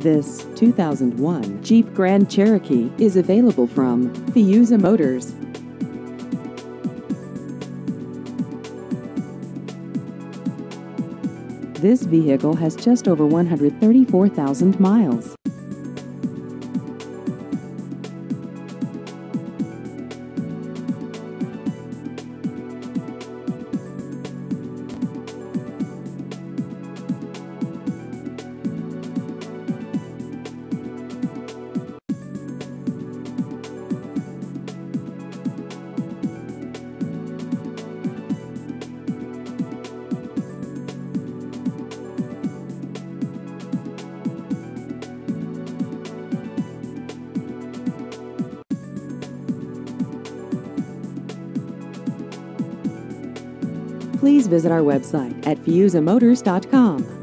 This 2001 Jeep Grand Cherokee is available from Fiuza Motors. This vehicle has just over 134,000 miles. Please visit our website at fiuzamotors.com.